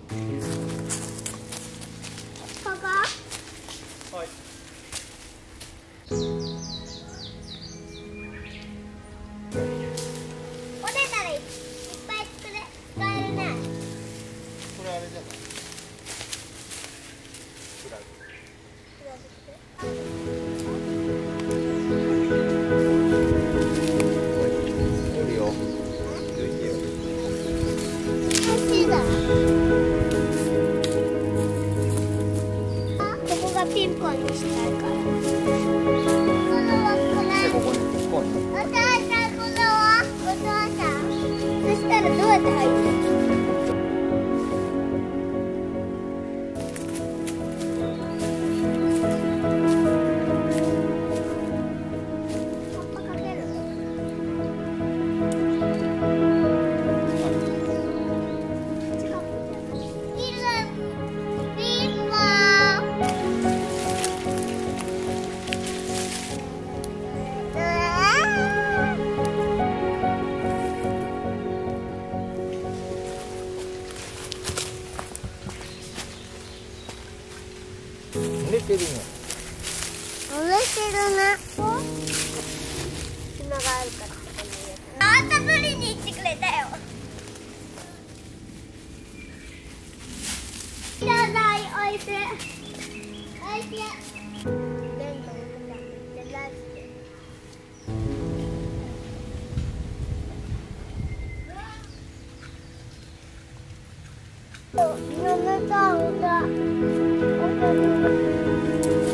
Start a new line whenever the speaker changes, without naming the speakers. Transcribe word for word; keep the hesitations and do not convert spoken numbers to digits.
ここ。
はい。
折れたらいっぱい作れ使えるね。
これあれじゃない。フラグ。折るよ。いいよ。
難しいだ。ここがピンポンにしたいから。
でここに突っ込んで。
お父さん、これはお父さん。そしたらどうやって入ってるの？葉っぱかける？近くじゃない。ピンピンポン。
濡れてるね。
濡れてるな。隙間があるからここに入れて。あんた取りに行ってくれたよ。いらないおいしい。おいしい。全部うまくいってないって。やめたんだ。